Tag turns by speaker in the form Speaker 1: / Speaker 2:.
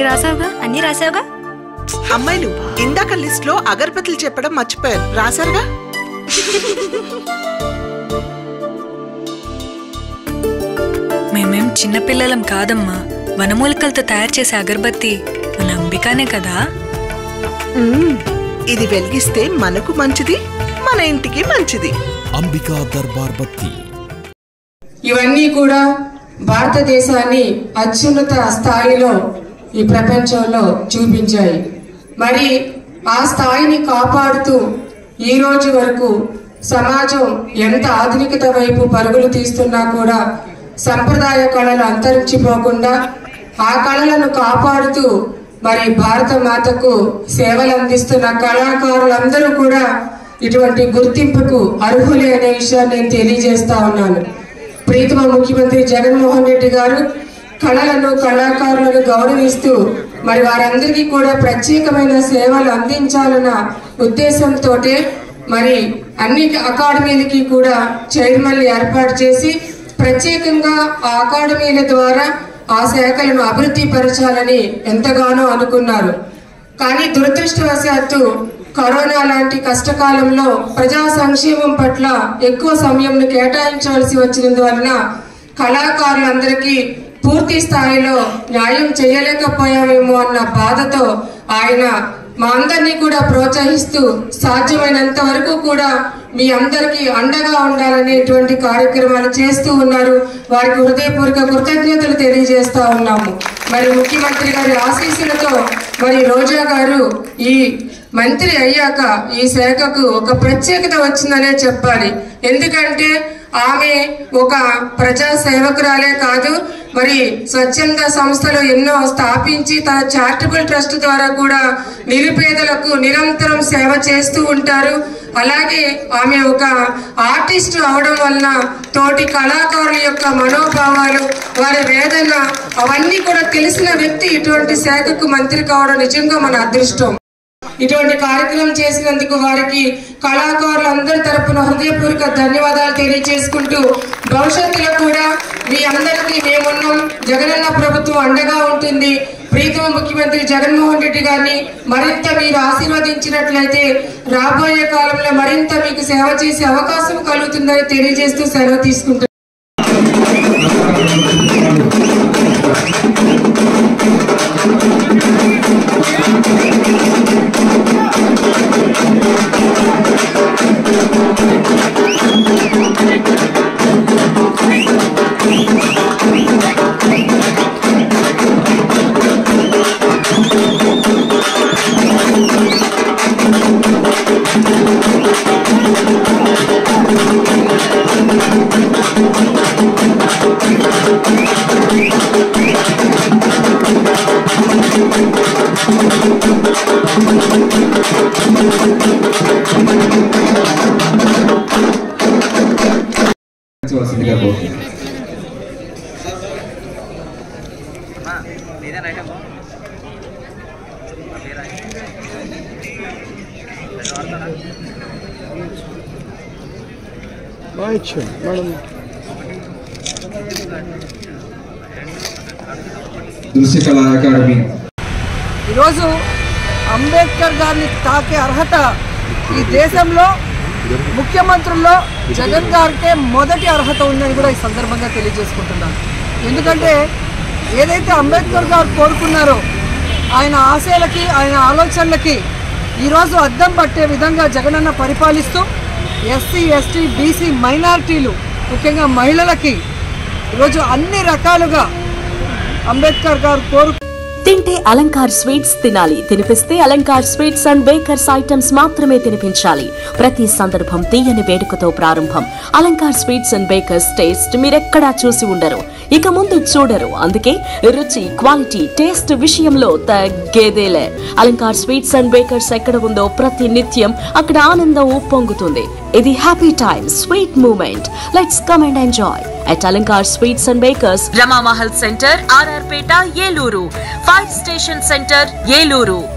Speaker 1: అన్ని రాసావుగా
Speaker 2: అమ్మాయిలు ఇందాక లిస్ట్ లో అగరబత్తులు చెప్పడం మర్చిపోయారు, రాశారుగా?
Speaker 3: మేమేం చిన్నపిల్లలం కాదమ్మా. వనమూలికలతో తయారు చేసే అగరబత్తి మన అంబికానే కదా.
Speaker 2: ఇది వెలిగిస్తే మనకు మంచిది, మన ఇంటికి మంచిది.
Speaker 4: అంబికా దర్బార్ బత్తి.
Speaker 5: ఇవన్నీ కూడా భారతదేశాన్ని అత్యున్నత స్థాయిలో ఈ ప్రపంచంలో చూపించాయి. మరి ఆ స్థాయిని కాపాడుతూ ఈ రోజు వరకు సమాజం ఎంత ఆధునికత వైపు పరుగులు తీస్తున్నా కూడా సంప్రదాయ కళలు అంతరించిపోకుండా ఆ కళలను కాపాడుతూ మరి భారత మాతకు సేవలు అందిస్తున్న కళాకారులందరూ కూడా ఇటువంటి గుర్తింపుకు అర్హులే అనే విషయాన్ని నేను తెలియజేస్తా ఉన్నాను. ప్రీతమ ముఖ్యమంత్రి జగన్మోహన్ రెడ్డి గారు కళలను కళాకారులను గౌరవిస్తూ మరి వారందరికీ కూడా ప్రత్యేకమైన సేవలు అందించాలన్న ఉద్దేశంతో మరి అన్ని అకాడమీలకి కూడా చైర్మన్లు ఏర్పాటు చేసి ప్రత్యేకంగా ఆ అకాడమీల ద్వారా ఆ శాఖలను అభివృద్ధి పరచాలని ఎంతగానో అనుకున్నారు. కానీ దురదృష్టవశాత్తు కరోనా లాంటి కష్టకాలంలో ప్రజా సంక్షేమం పట్ల ఎక్కువ సమయం కేటాయించవలసి వచ్చినందువలన కళాకారులందరికీ పూర్తి స్థాయిలో న్యాయం చేయలేకపోయామేమో అన్న బాధతో ఆయన మా అందరినీ కూడా ప్రోత్సహిస్తూ సాధ్యమైనంత వరకు కూడా మీ అందరికీ అండగా ఉండాలనేటువంటి కార్యక్రమాలు చేస్తూ ఉన్నారు. వారికి హృదయపూర్వక కృతజ్ఞతలు తెలియజేస్తా ఉన్నాము. మరి ముఖ్యమంత్రి గారి ఆశీస్సులతో మరి రోజా గారు ఈ మంత్రి అయ్యాక ఈ శాఖకు ఒక ప్రత్యేకత వచ్చిందనే చెప్పాలి. ఎందుకంటే ఆమె ఒక ప్రజా సేవకురాలే కాదు, మరి స్వచ్ఛంద సంస్థలు ఎన్నో స్థాపించి తన చారిటబుల్ ట్రస్ట్ ద్వారా కూడా నిరుపేదలకు నిరంతరం సేవ చేస్తూ ఉంటారు. అలాగే ఆమె ఒక ఆర్టిస్ట్ అవడం వలన తోటి కళాకారుల యొక్క మనోభావాలు, వారి వేదన అవన్నీ కూడా తెలిసిన వ్యక్తి ఇటువంటి శాఖకు మంత్రి కావడం నిజంగా మన అదృష్టం. ఇటువంటి కార్యక్రమం చేసినందుకు వారికి కళాకారులందరి తరపున హృదయపూర్వక ధన్యవాదాలు తెలియజేసుకుంటూ భవిష్యత్తులో కూడా మీ అందరికీ మేమున్నాం, జగనన్న ప్రభుత్వం అండగా ఉంటుంది. ప్రీతమ ముఖ్యమంత్రి జగన్మోహన్ రెడ్డి గారిని మరింత మీరు ఆశీర్వదించినట్లయితే రాబోయే కాలంలో మరింత మీకు సేవ చేసే అవకాశం కలుగుతుందని తెలియజేస్తూ సెలవు తీసుకుంటున్నాను.
Speaker 6: దృశ్య కళా అకాడమీ
Speaker 7: ఈరోజు అంబేద్కర్ గారిని తాకే అర్హత ఈ దేశంలో ముఖ్యమంత్రుల్లో జగన్ గారికే మొదటి అర్హత ఉందని కూడా ఈ సందర్భంగా తెలియజేసుకుంటున్నాను. ఎందుకంటే ఏదైతే అంబేద్కర్ గారు కోరుకున్నారో ఆయన ఆశయాలకి ఆయన ఆలోచనలకి ఈరోజు అద్దం పట్టే విధంగా జగనన్న పరిపాలిస్తూ ఎస్సీ ఎస్టీ బీసీ మైనారిటీలు ముఖ్యంగా మహిళలకి ఈరోజు అన్ని రకాలుగా అంబేద్కర్ గారు
Speaker 8: తింటే అలంకార్ స్వీట్స్ తినాలి, తినిపిస్తే Alankar sweets and bakers items మాత్రమే తినిపించాలి. ప్రతి సందర్భం తీయని వేడుకతో ప్రారంభం. Alankar sweets and bakers taste మీరెక్కడా చూసి ఉండరు, ఇక ముందు చూడరు. అందుకే రుచి, క్వాలిటీ, టేస్ట్ విషయంలో తగ్గేదేలే. అలంకార్ స్వీట్స్ అండ్ బేకర్స్ ఎక్కడ ఉందో ప్రతి నిత్యం అక్కడ ఆనందం ఉప్పొంగుతుంది. ఇది happy time, sweet moment. Let's come and enjoy at Alankar Sweets and Bakers, Rama Mahal Center, RR Peta, Yeluru, Fire Station Center, Yeluru.